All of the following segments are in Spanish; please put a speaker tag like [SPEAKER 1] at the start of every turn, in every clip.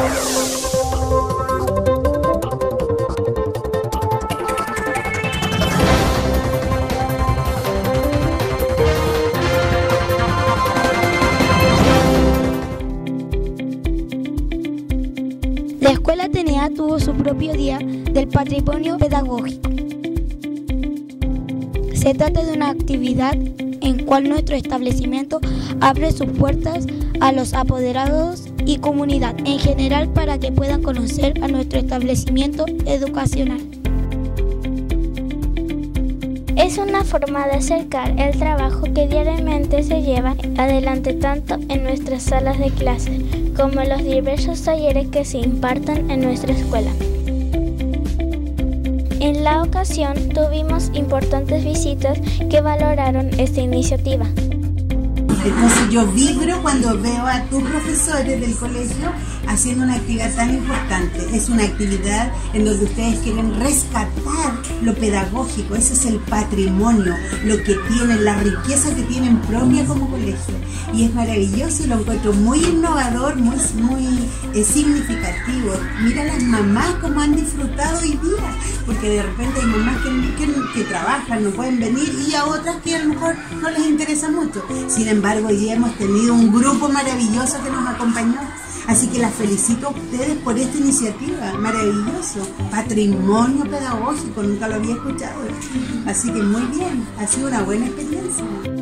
[SPEAKER 1] La Escuela Atenea tuvo su propio Día del Patrimonio Pedagógico. Se trata de una actividad en cual nuestro establecimiento abre sus puertas a los apoderados y comunidad en general para que puedan conocer a nuestro establecimiento educacional.
[SPEAKER 2] Es una forma de acercar el trabajo que diariamente se lleva adelante tanto en nuestras salas de clases como en los diversos talleres que se imparten en nuestra escuela. En la ocasión tuvimos importantes visitas que valoraron esta iniciativa.
[SPEAKER 3] Entonces yo vibro cuando veo a tus profesores del colegio haciendo una actividad tan importante. Es una actividad en donde ustedes quieren rescatar lo pedagógico, ese es el patrimonio, lo que tienen, la riqueza que tienen propia como colegio. Y es maravilloso y lo encuentro muy innovador, muy significativo. Mira las mamás cómo han disfrutado hoy día, porque de repente hay mamás que trabajan, no pueden venir, y a otras que a lo mejor no les interesa mucho. Sin embargo, hoy día hemos tenido un grupo maravilloso que nos acompañó. Así que las felicito a ustedes por esta iniciativa, maravilloso, patrimonio pedagógico, nunca lo había escuchado. Así que muy bien, ha sido una buena experiencia.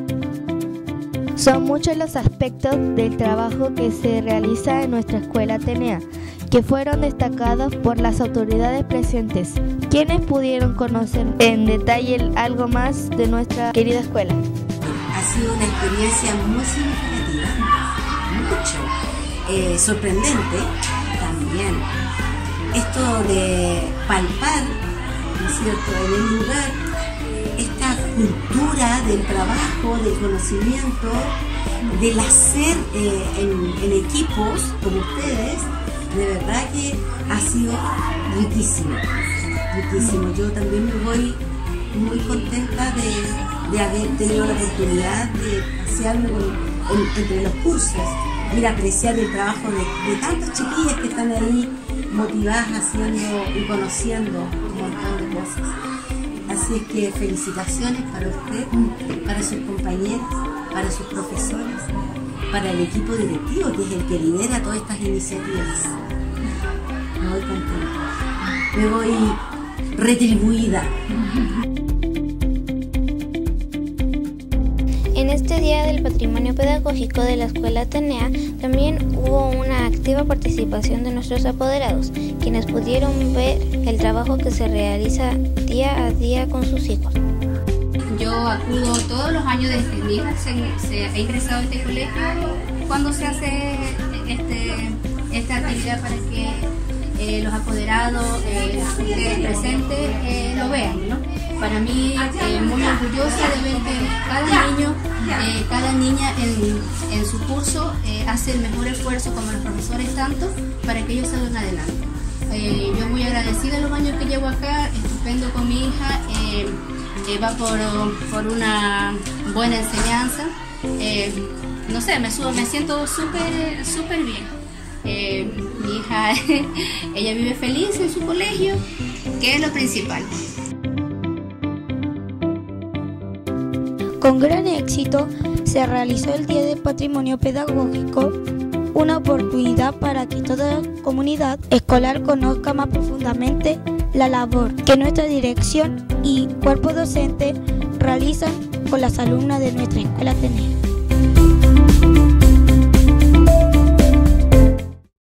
[SPEAKER 4] Son muchos los aspectos del trabajo que se realiza en nuestra Escuela Atenea, que fueron destacados por las autoridades presentes, quienes pudieron conocer en detalle algo más de nuestra querida escuela.
[SPEAKER 3] Ha sido una experiencia muy significativa, mucho. Sorprendente también. Esto de palpar, ¿no es cierto?, en el lugar, esta cultura del trabajo, del conocimiento, del hacer en equipos como ustedes, de verdad que ha sido riquísimo, riquísimo. Yo también me voy muy contenta de haber tenido la oportunidad de pasearme entre los cursos, ir a apreciar el trabajo de tantas chiquillas que están ahí motivadas haciendo y conociendo un montón de cosas. Así es que felicitaciones para usted, para sus compañeros, para sus profesores, para el equipo directivo que es el que lidera todas estas iniciativas. Me voy contenta, me voy retribuida.
[SPEAKER 2] En este Día del Patrimonio Pedagógico de la Escuela Atenea también hubo una activa participación de nuestros apoderados, quienes pudieron ver el trabajo que se realiza día a día con sus hijos.
[SPEAKER 5] Yo acudo todos los años desde mi hija se ha ingresado a este colegio cuando se hace esta actividad para que los apoderados, ustedes presentes, lo vean, ¿no? Para mí, muy orgullosa de ver que cada niño, cada niña en su curso hace el mejor esfuerzo, como los profesores tanto, para que ellos salgan adelante. Yo muy agradecida los años que llevo acá, estupendo con mi hija, va por una buena enseñanza. No sé, me siento súper bien. Mi hija, ella vive feliz en su colegio, que es lo principal.
[SPEAKER 1] Con gran éxito se realizó el Día del Patrimonio Pedagógico, una oportunidad para que toda la comunidad escolar conozca más profundamente la labor que nuestra dirección y cuerpo docente realizan con las alumnas de nuestra Escuela Atenea.